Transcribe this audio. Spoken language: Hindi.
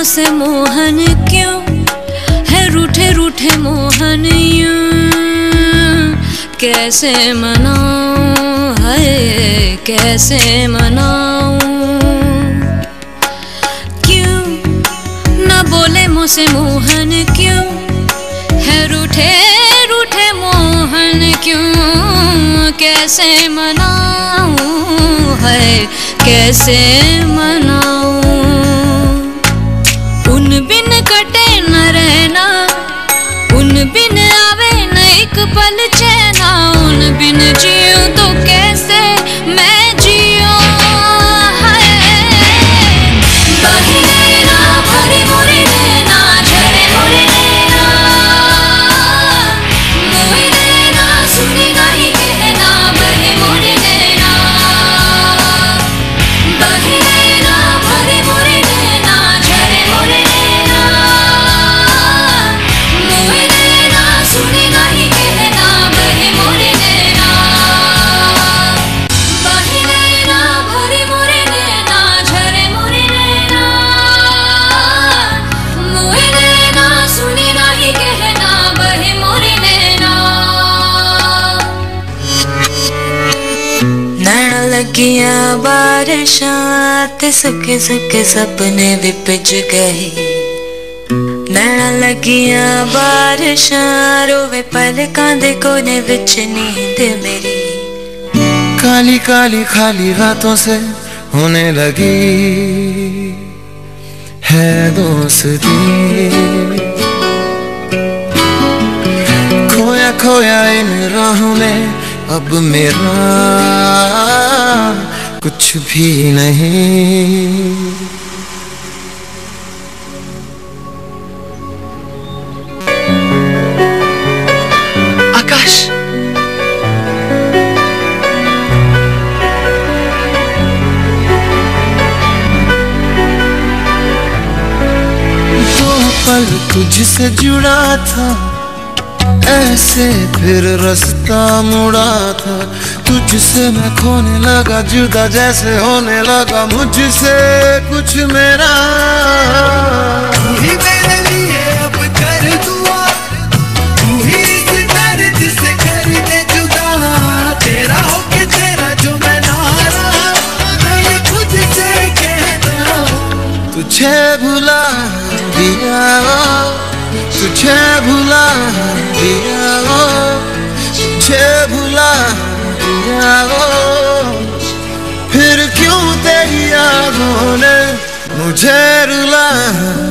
मुझसे मोहन क्यों है रूठे रूठे मोहन यूं कैसे मनाऊं है कैसे मनाऊं क्यों न बोले मुझसे मोहन क्यों है रूठे रूठे मोहन क्यों कैसे मनाऊं है कैसे मनाऊं उन बिन कटे न रहना उन बिन आवे न एक पल चैना उन बिन जियूं तो कैसे मैं जियूं बही नैना भरी मोरे नैना झरे मोरे नैना मोहे नैना सुनी नहीं कहना बहे मोरे नैना बही नैना भरी मोरे नैना झरे मोरे नैना मोहे नैना सुनी नहीं कहना बहे मोरे नैना बही नैना भरी मोरे नैना झरे मोरे नैना मोहे नैना सुनी नहीं कहना बहे मोरे नैना नैना लगियां बारिशां ते सुके सुके सपने भी पिज गए नैना लगियां बारिशां रोवे पलकां दे कोने विच नींद मेरी काली काली खाली रातों से होने लगी है दोस्ती खोया खोया इन राहों में अब मेरा कुछ भी नहीं आकाश दो पल तुझसे जुड़ा था ऐसे फिर रास्ता मुड़ा था तुझसे मैं खोने लगा जुदा जैसे होने लगा मुझसे कुछ मेरा तू ही मेरे लिए अब कर दुआ तू ही इस दर्द से कर दे जुदा तेरा होके तेरा जो मैं नारा मैं खुद से कहता तुझे भुला दिया तुझे भुला दिया तुझे भुला दिया फिर क्यों तेरी यादों ने मुझे रुला